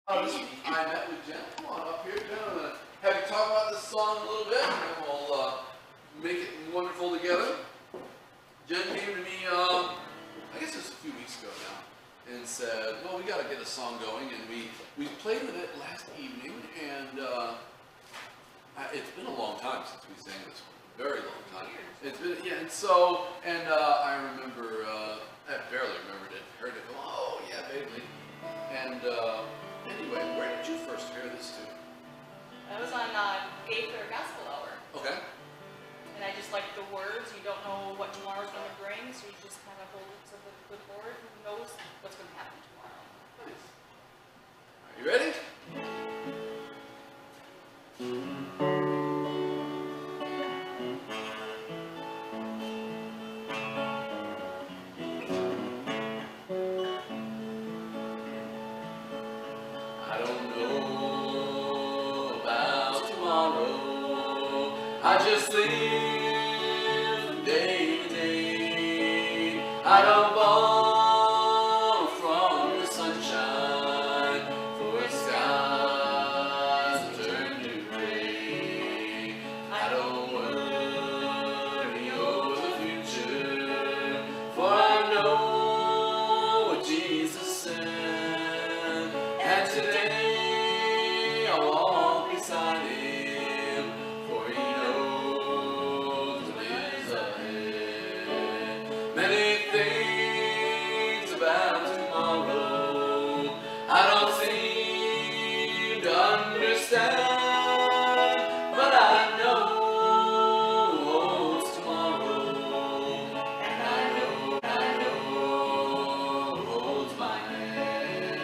This week I met with Jen. Come on up here, Jen. I'm going to have you talk about this song a little bit, and then we'll make it wonderful together. Jen came to me, I guess it was a few weeks ago now, and said, well, we got to get a song going, and we played with it last evening, and it's been a long time since we sang this one. Very long time. It's been, yeah, and so, and I remember, I barely remembered it, heard it, oh, yeah, vaguely. And anyway, where did you first hear this tune? That was on Gay Fair Gospel Hour. Okay. And I just like the words. You don't know what tomorrow's going to bring, so you just kind of hold it to the good Lord who knows what's going to happen tomorrow. Nice. Are you ready? I don't know about tomorrow. I just live day to day. I don't borrow from the sunshine for skies to turn to gray. I don't worry over the future, for I know what Jesus said. And today I'll walk beside him, for he knows what is ahead. Many things about tomorrow I don't seem to understand, but I know it's tomorrow, and I know holds my hand.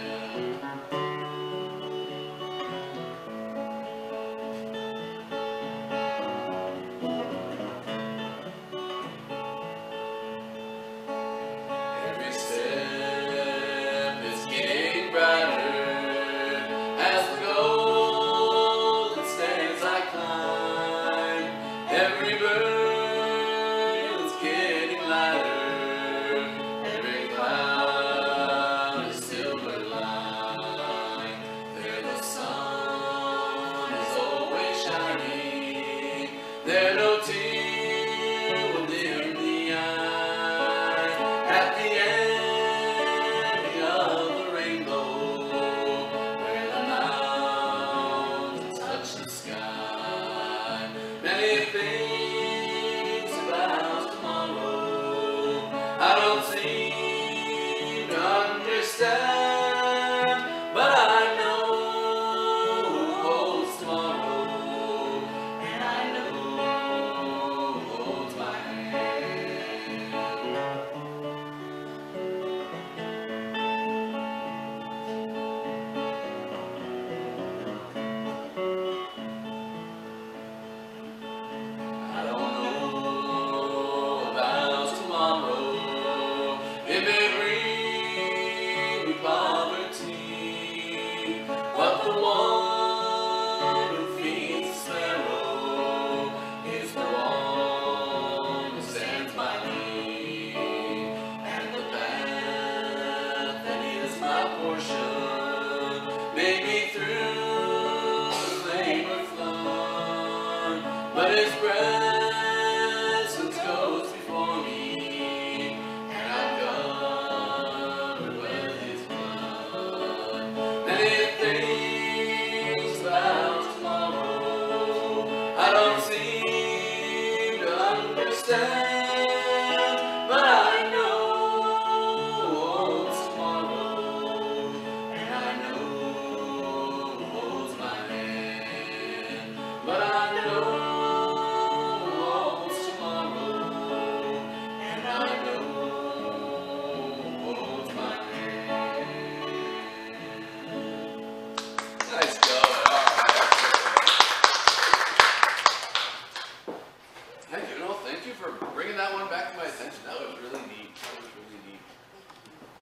Every step is getting brighter as the golden stairs I climb. Every bird is getting lighter, every cloud is silver lined. There the sun is always shining, there no tear will dim the eye. At the ending of the rainbow, where the mountains touch the sky. Many things about tomorrow I don't seem to understand, but I know who holds tomorrow, and I know who holds my hand. I don't know about tomorrow. It may bring me poverty, but the one who feeds the sparrow is the one who stands by me. And the path that is my portion may be through the flame or flood, but his breath